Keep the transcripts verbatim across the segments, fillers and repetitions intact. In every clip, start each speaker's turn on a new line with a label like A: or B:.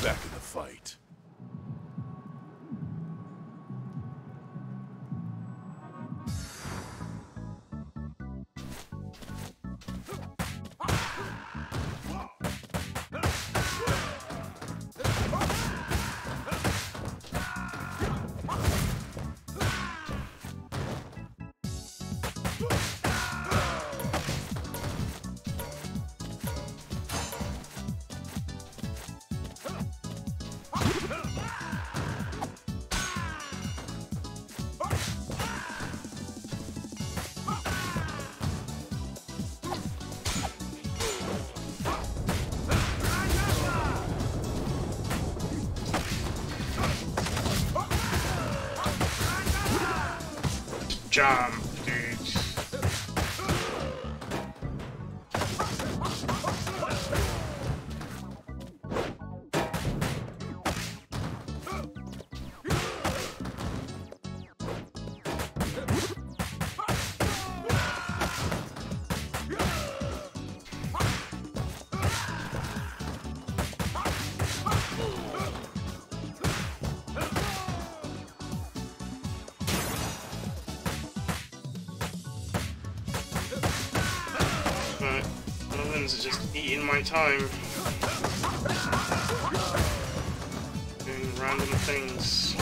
A: back in the fight.
B: Jump, dude. Are just eating my time doing random things.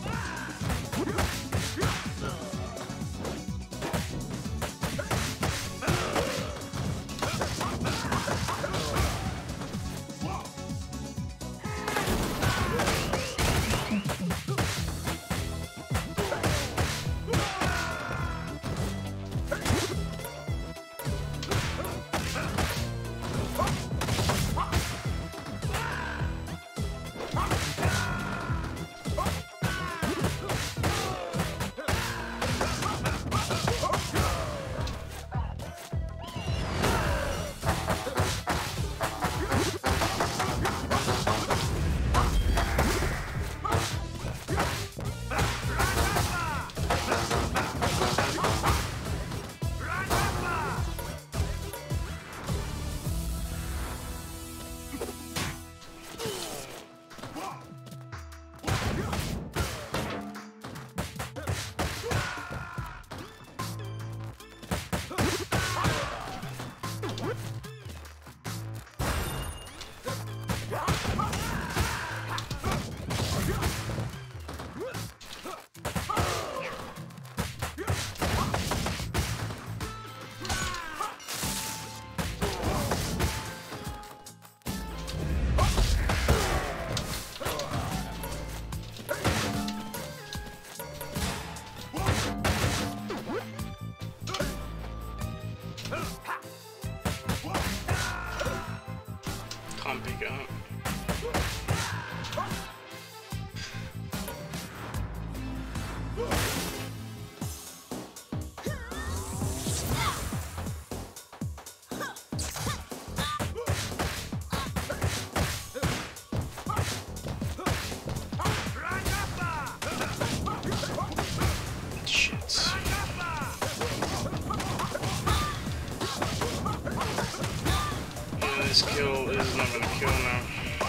B: Can't pick it up. This kill is not gonna kill now.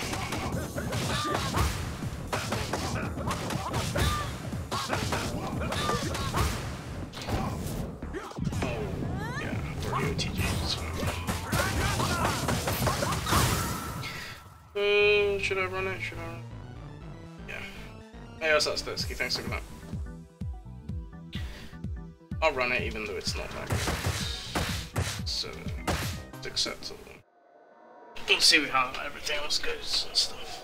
B: Oh, yeah, we're O T Gs. Uh, should I run it? Should I run it? Yeah. Hey, what's up, Stetsky? Thanks for that. I'll run it even though it's not that good. So, it's acceptable. We'll see how everything else goes and stuff.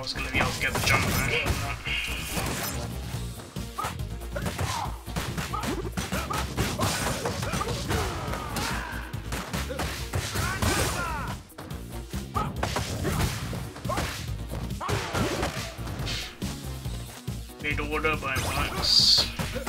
B: was going to be able to get the jump there. Made order by once.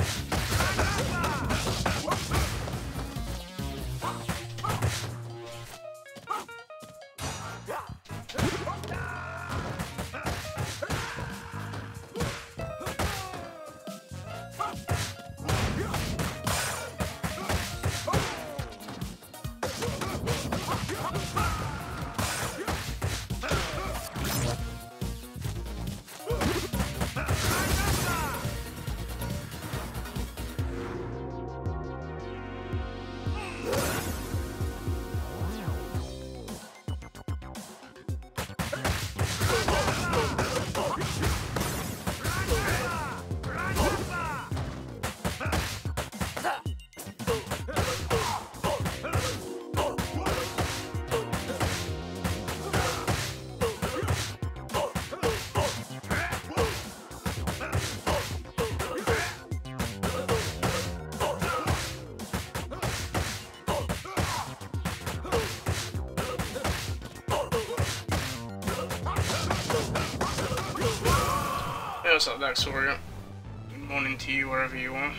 B: What's up, Axel? Good morning to you, wherever you are.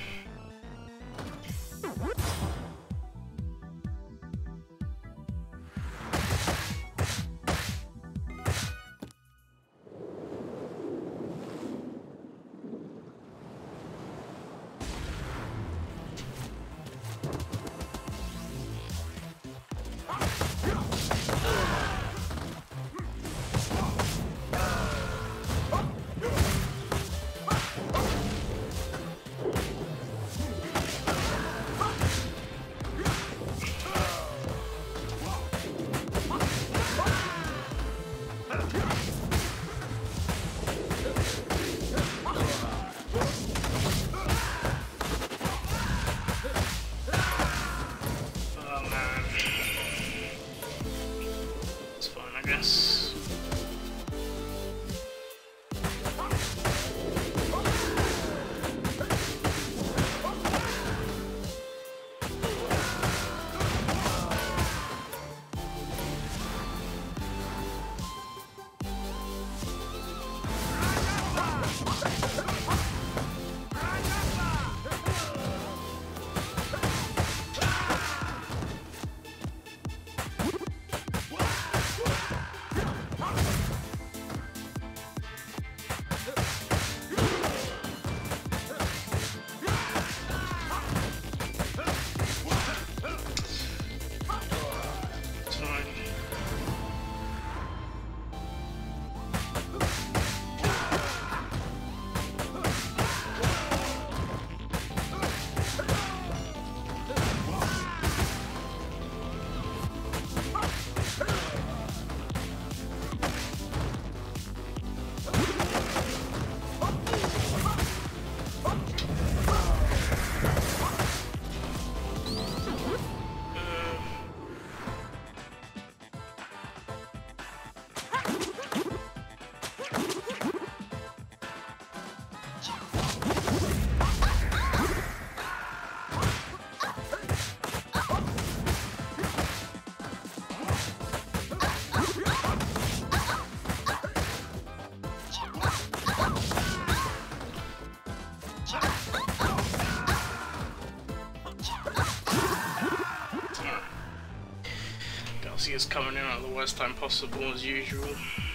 B: Is coming in at the worst time possible as usual.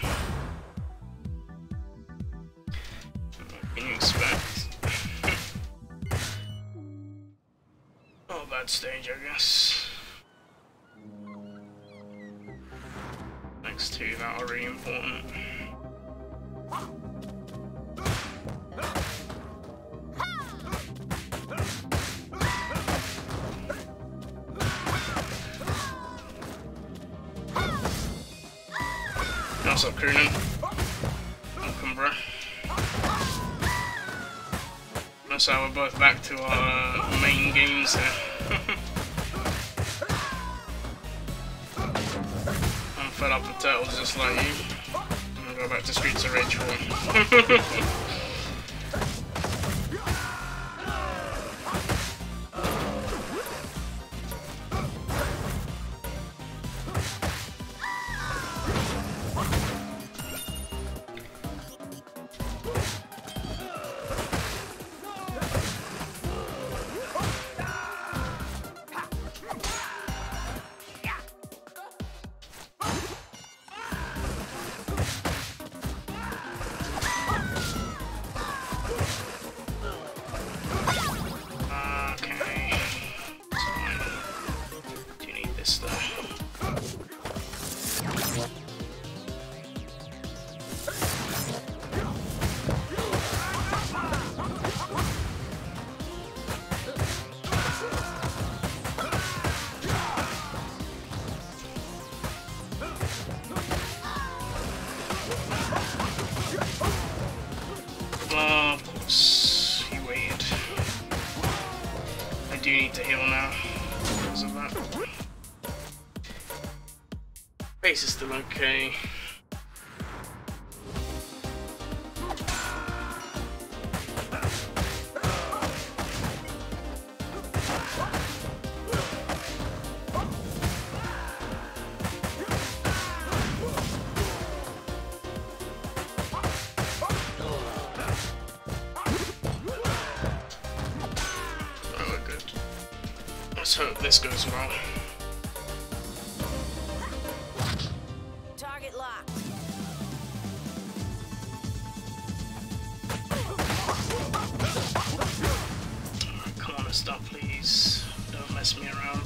B: What can you expect? Not a bad stage, I guess. Next two that are really important. What's up, Croonin? Welcome, bro. That's how we're both back to our main games here. I'm fed up with turtles just like you. I'm go back to Streets of Rage four. Base is still okay. Oh, we're good. Let's hope this goes well. Stop, please. Don't mess me around.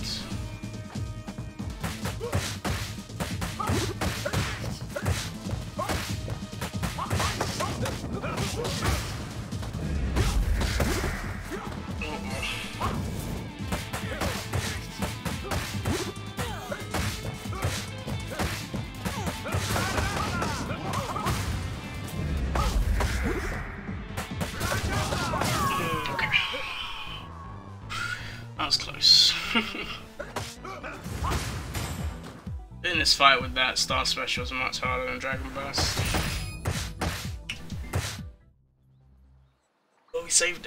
B: That was close. In this fight with that, Star Special was much harder than Dragon Burst. But we saved it.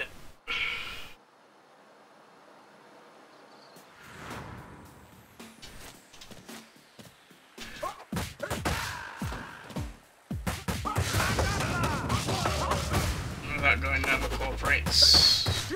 B: That guy never cooperates.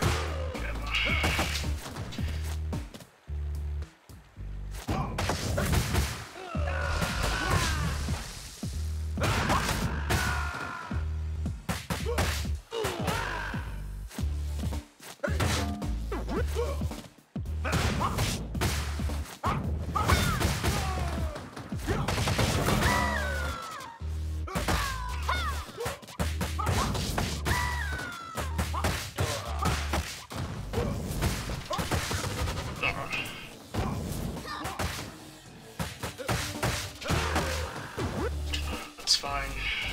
B: It's fine.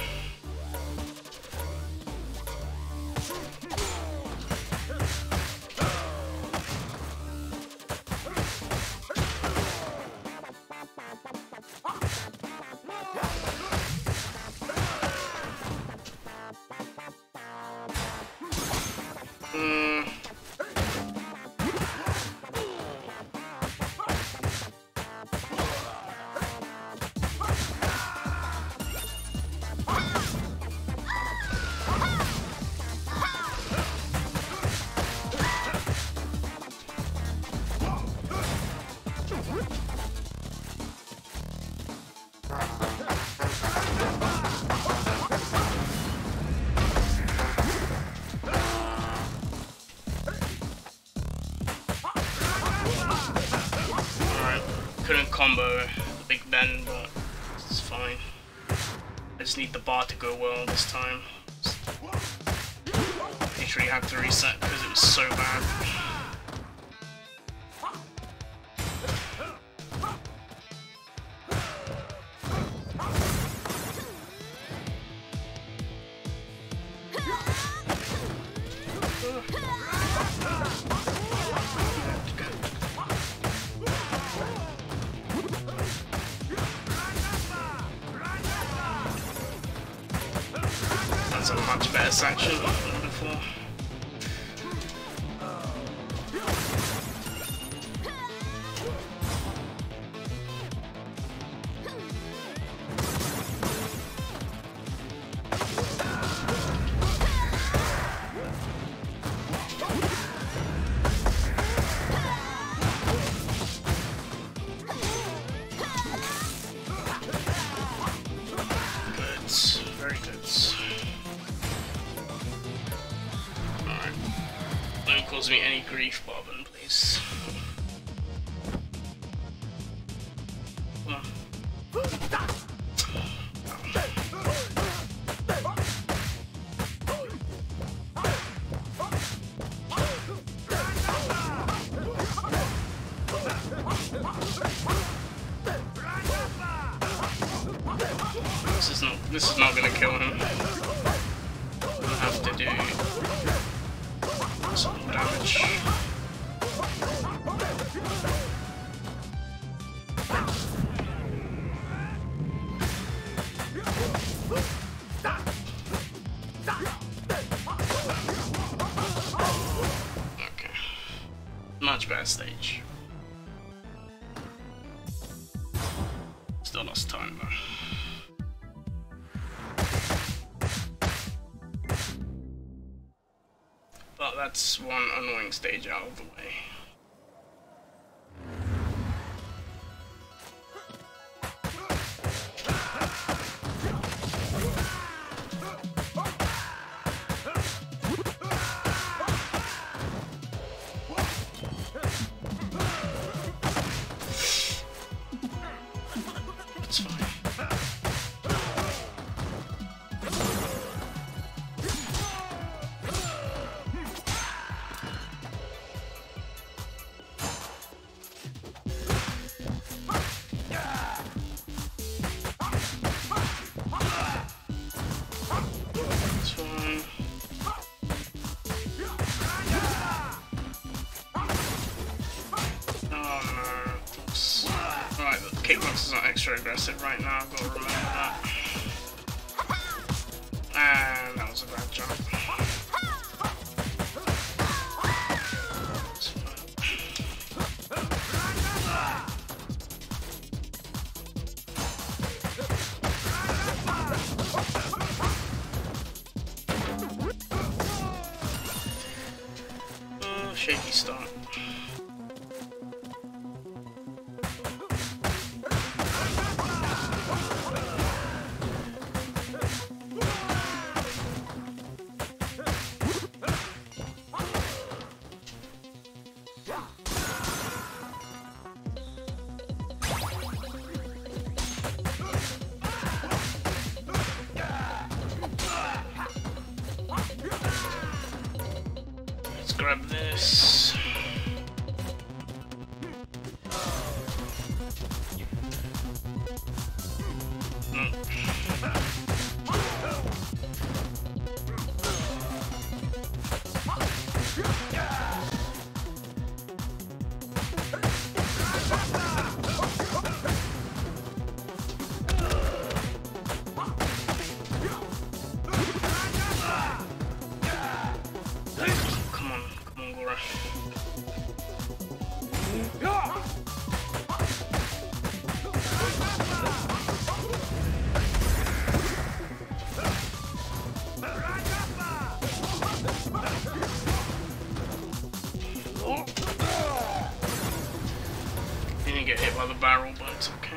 B: Mm. Couldn't combo the Big Ben, but it's fine. I just need the bar to go well this time. Literally had to reset because it was so bad. much better section than before. Me any grief, Bobbin, please. Come on. This is not. This is not gonna kill him. We'll have to do some damage. Okay. Much better stage. Still lost time though. But that's one annoying stage out of the way. That's fine. Kickbox is not extra aggressive right now, I've got to remember that. And that was a bad jump. Uh, shaky start. Grab this. Mm. Didn't get hit by the barrel, but it's okay.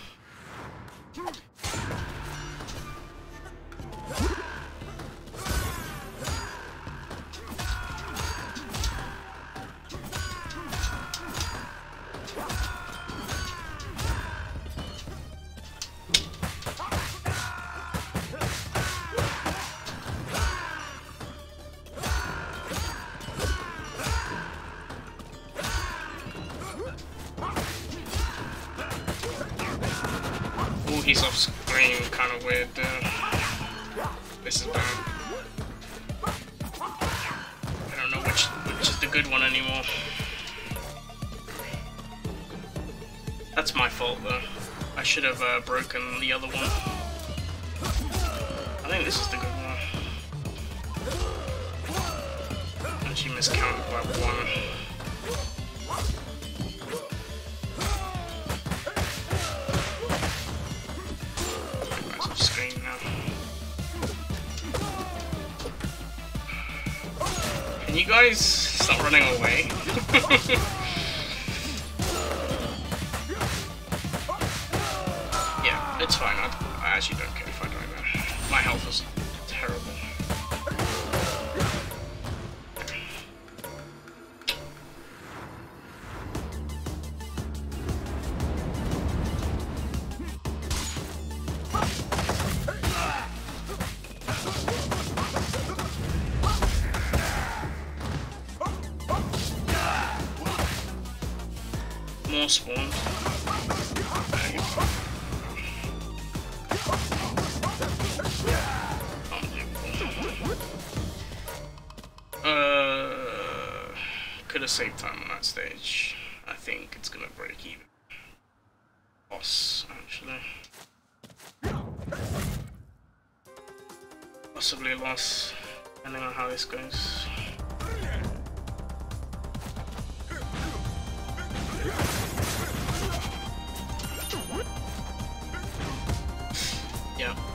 B: He's off screen, kind of weird. Uh, this is bad. I don't know which which is the good one anymore. That's my fault though. I should have uh, broken the other one. I think this is the good one. actually miscounted by one. That's off screen now. Can you guys stop running away? Yeah, it's fine. I, I actually don't care if I die there. My health is terrible. More spawn. Uh, could have saved time on that stage. I think it's gonna break even. Boss, actually. Possibly a loss, depending on how this goes. Yeah.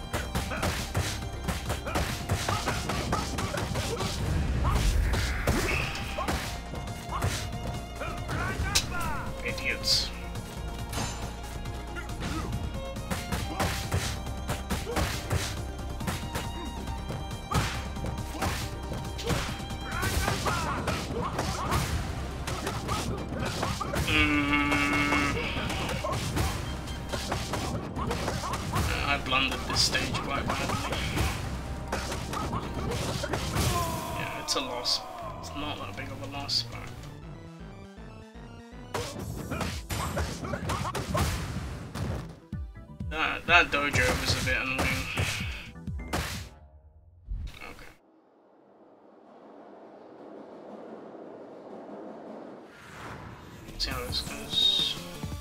B: Idiots. I blundered this stage quite badly. Yeah, it's a loss. It's not that big of a loss, but... That, that dojo was a bit annoying. Okay. Let's see how this goes.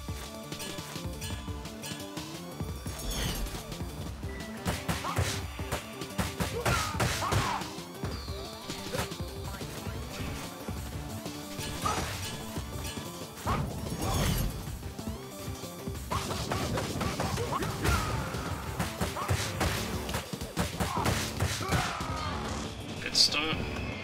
B: Start.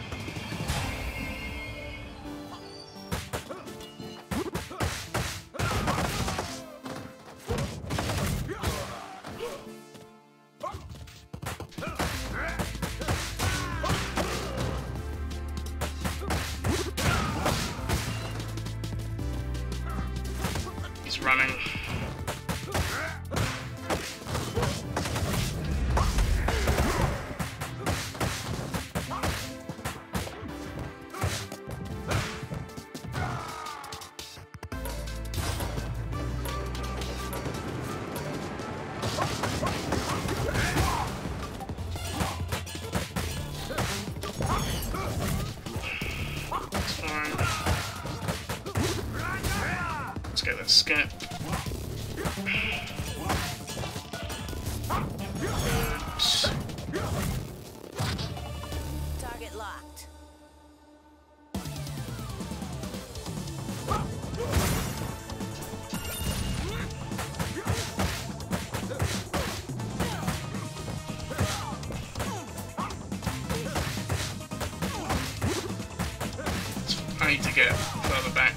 B: He's running. Let's get that skip.
A: Target locked.
B: I need to get further back.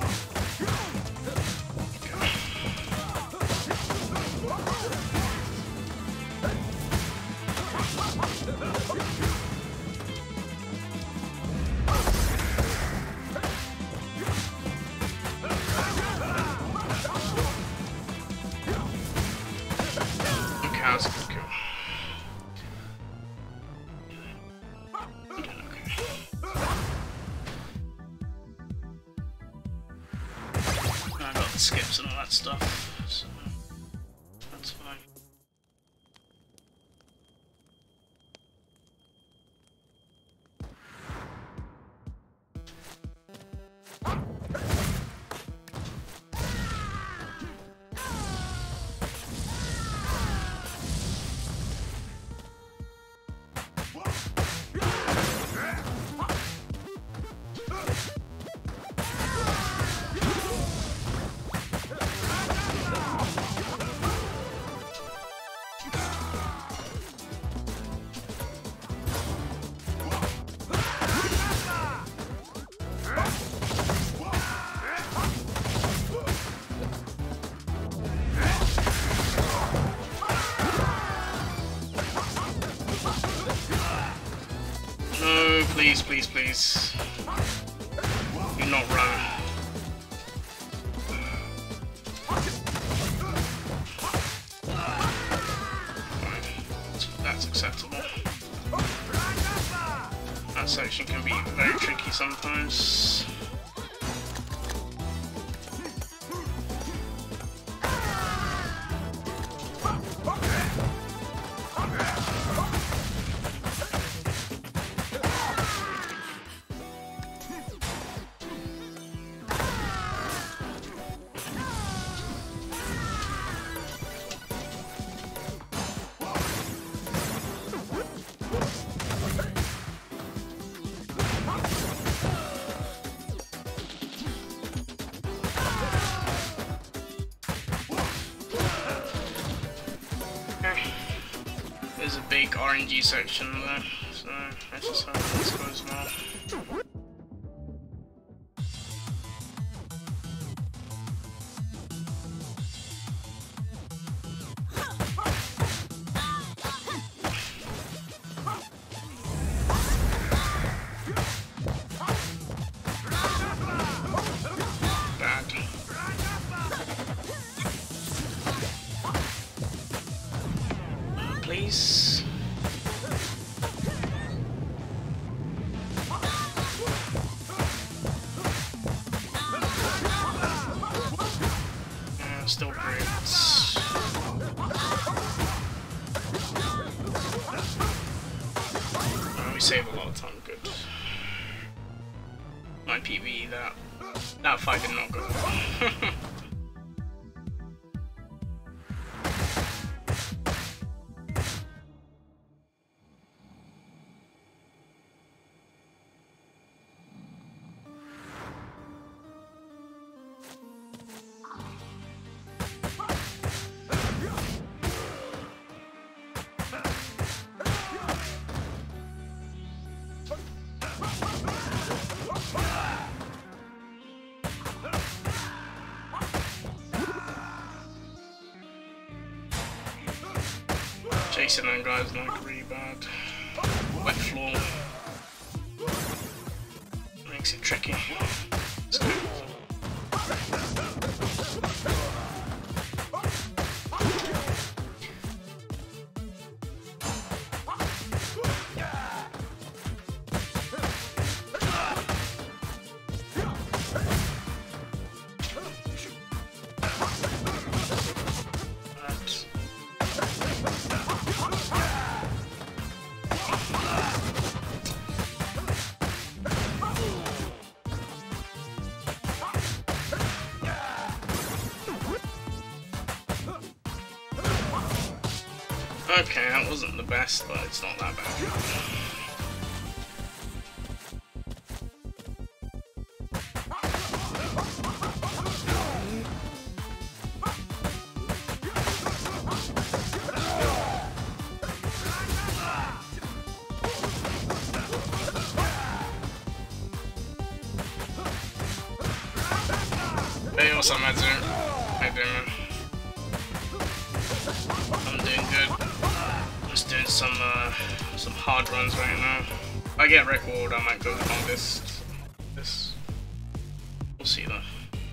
B: Okay, that's a good kill. I got the skips and all that stuff, so that's fine. please, please, please. Do not run. That's acceptable. That section can be very tricky sometimes. There's a big R N G section there, so let's just hope this goes well. Please. Yeah, still great. Oh, we save a lot of time, good. My P V, that that fight did not go well. Chasing them guys like really bad. Wet floor makes it tricky. Let's go. Okay, that wasn't the best, but it's not that bad. Hey, what's up, Madzu? How you doing, man? I'm doing good. Just doing some uh, some hard runs right now. If I get record, I might go the longest. This, we'll see though.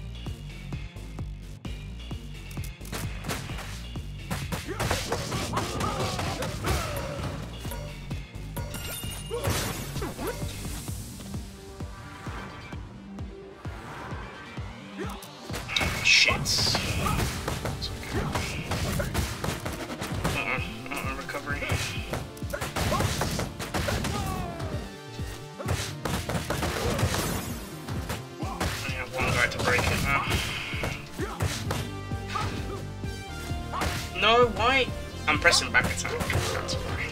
B: Shit. No, why? I'm pressing back attack. That's why.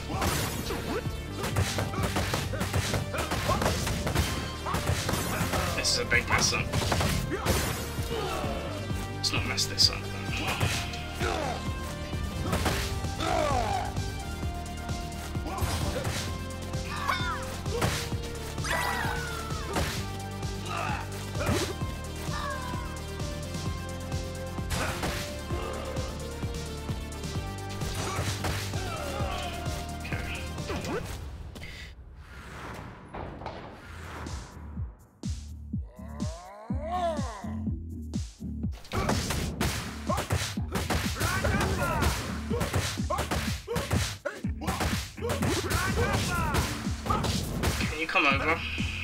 B: This is a big mess up. Let's not mess this up. come over.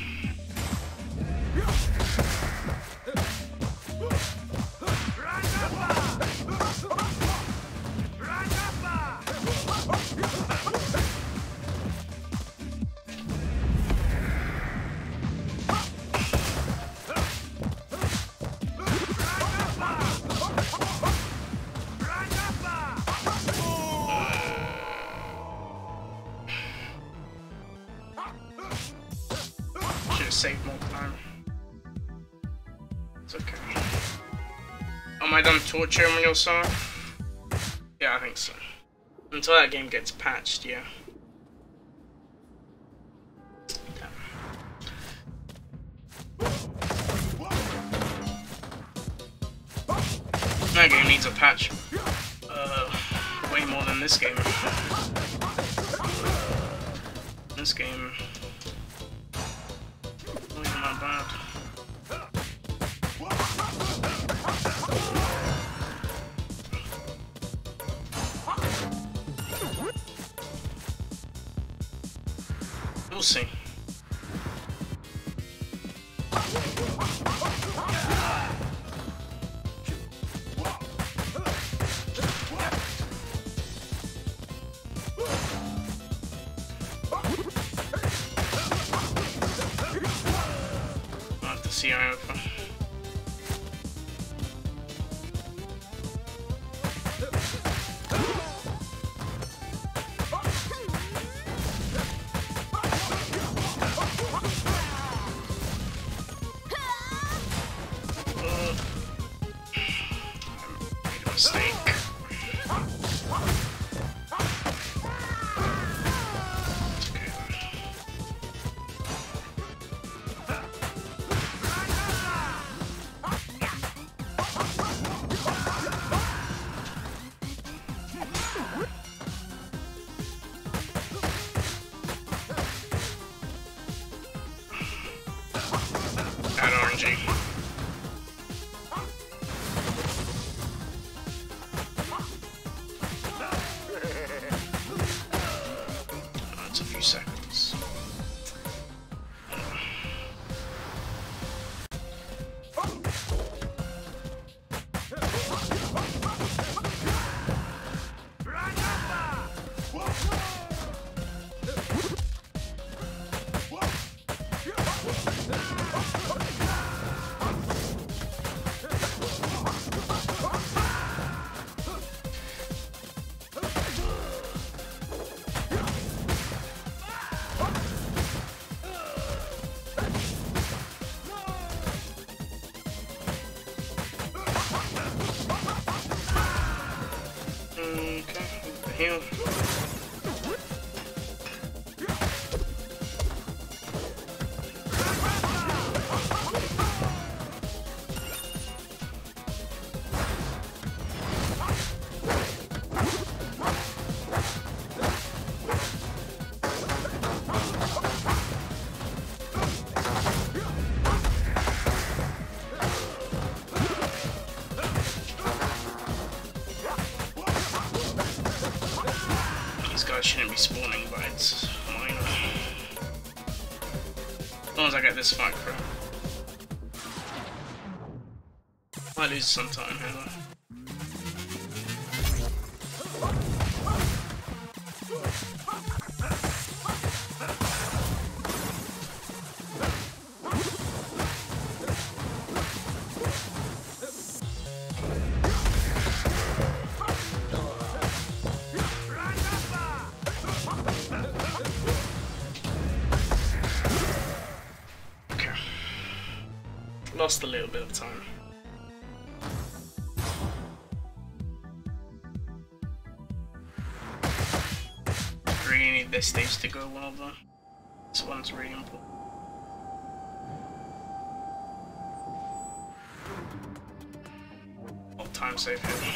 B: Save more time. It's okay. Am I done torturing on your side? Yeah, I think so. Until that game gets patched, yeah. Damn. That game needs a patch. Uh, way more than this game. This game. Not bad. We'll see. See how over. Uh, I made a mistake. That's a few seconds. Heal. I shouldn't be spawning, but it's minor. As long as I get this fight crap. Might lose some time here though. Lost a little bit of time. Really need this stage to go well though. This one's really important. I'll time save here.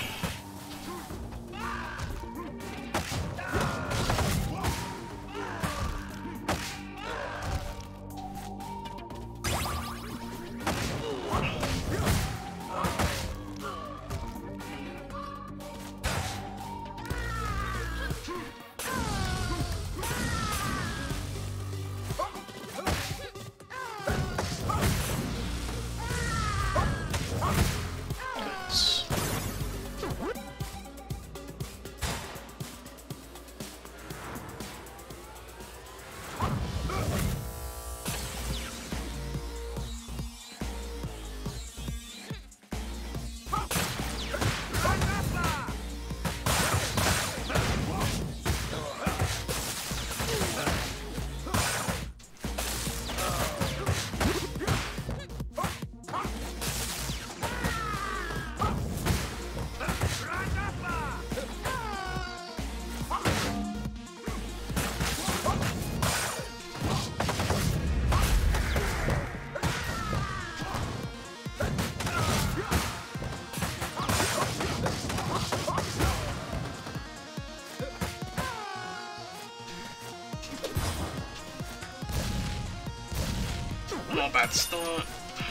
B: a bad start.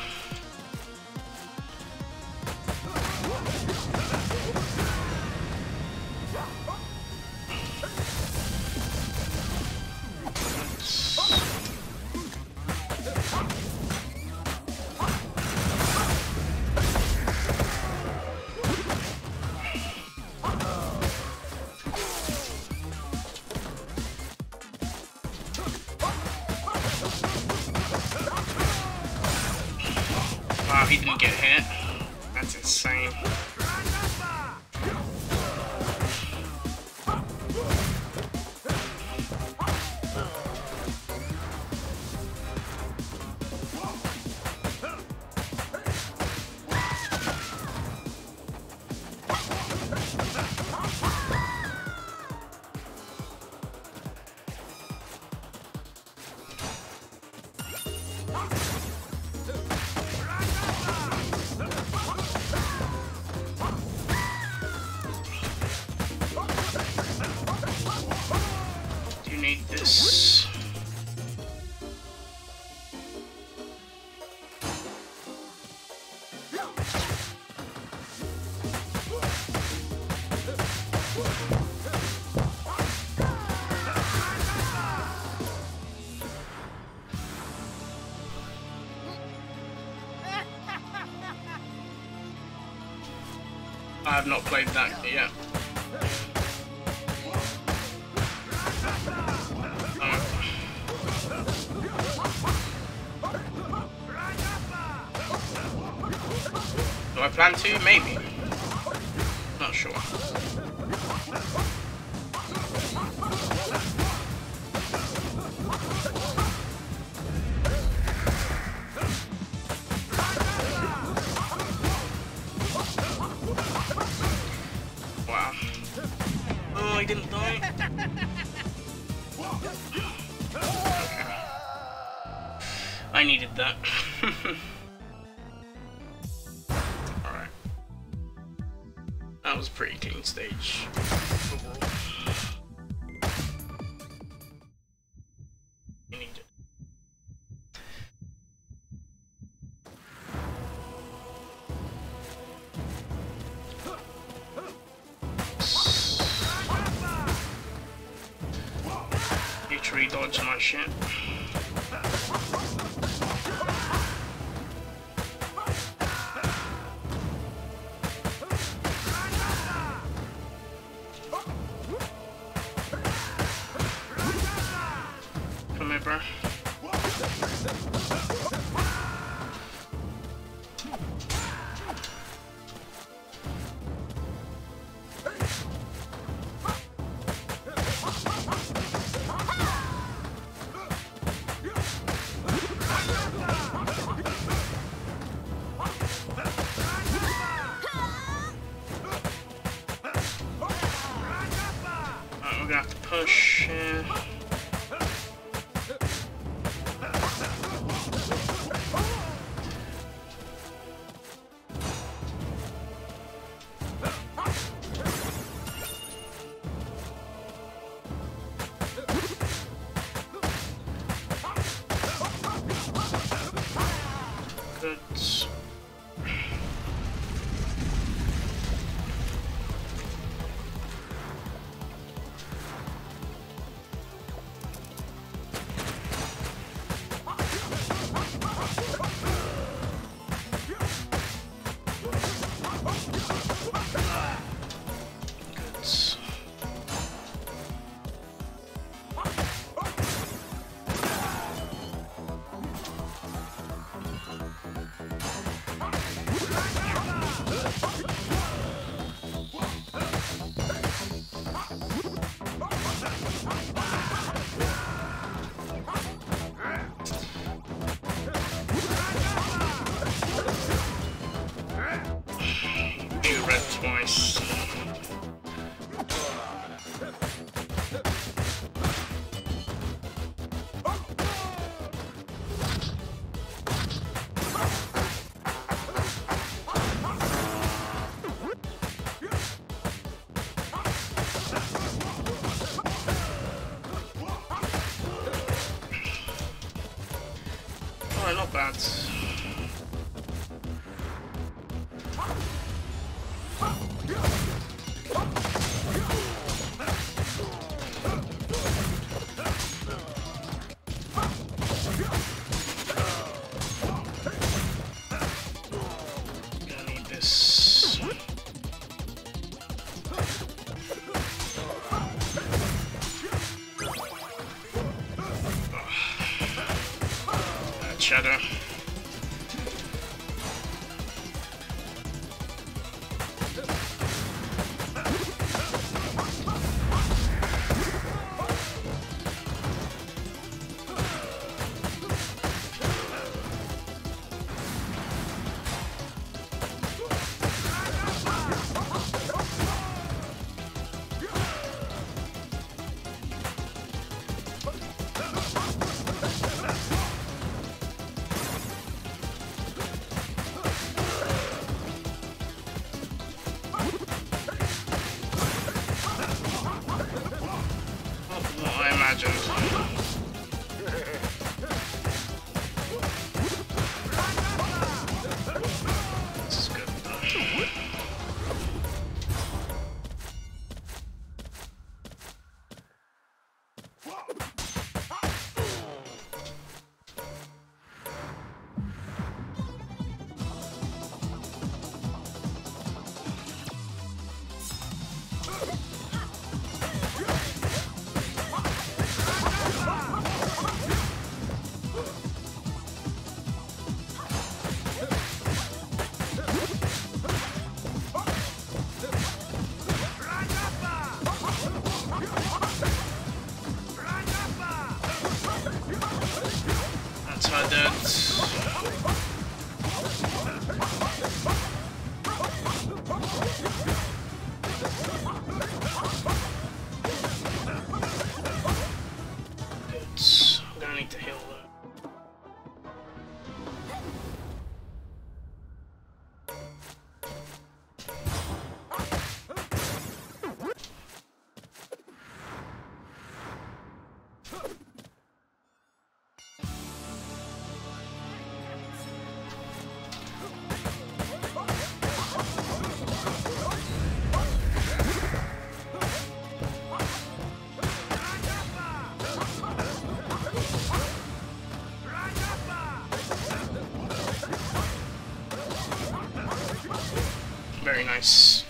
B: Wow, he didn't get hit. That's insane. Need this. I have not played that yet. Do I plan to? Maybe. Not sure. Wow. Oh, I didn't die. Okay. I needed that. That was a pretty clean stage overall. You need it. Need to re-dodge my shit. Come here, bro. Alright, we're gonna have to push. Uh... Good. bad. Gonna need this. That shadow. Very nice.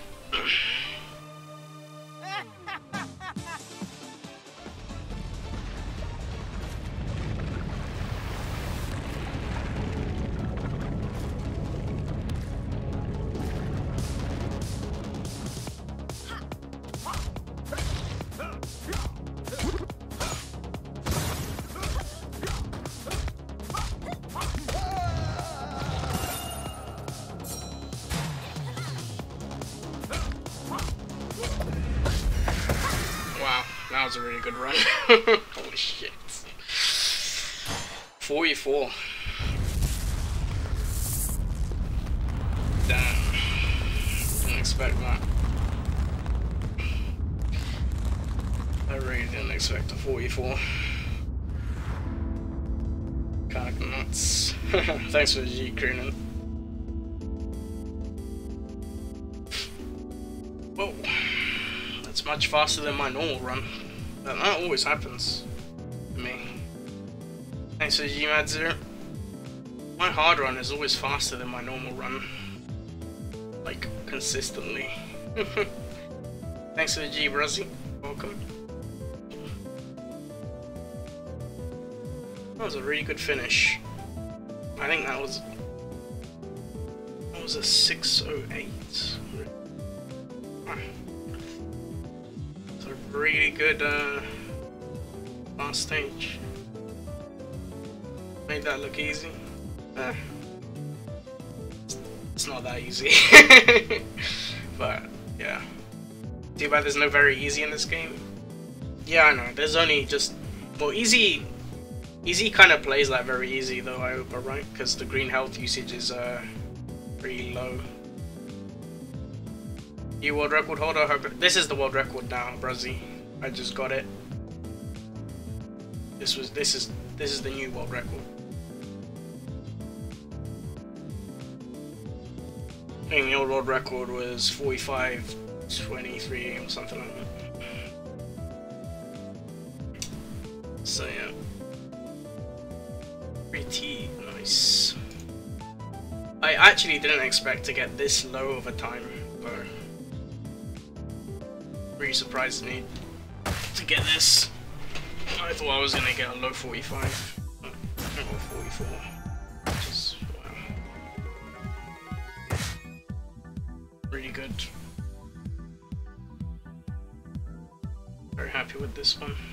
B: That was a really good run. Holy shit. forty-four. Damn. Didn't expect that. I really didn't expect a forty-four. Kinda nuts. Thanks for the G, Croonin. Whoa. That's much faster than my normal run. That, that always happens to me. Thanks for the G, Madzir. My hard run is always faster than my normal run. Like, consistently. Thanks for the G, Bruzzy. Welcome. That was a really good finish. I think that was... That was a six oh eight. It's a really good uh, last stage. Made that look easy. Uh, it's not that easy. But, yeah. Too bad there's no very easy in this game. Yeah, I know. There's only just... Well, easy... Easy kind of plays like very easy though, I hope, right? Because the green health usage is uh, pretty low. You world record holder, I hope... This is the world record now, Bruzzy. I just got it. This was... This is... This is the new world record. think the old world record was forty-five twenty-three or something like that. So yeah, pretty nice. I actually didn't expect to get this low of a time, but really surprised me to get this. I thought I was gonna get a low forty-five, or forty-four. Which is, wow, really good. Very happy with this one.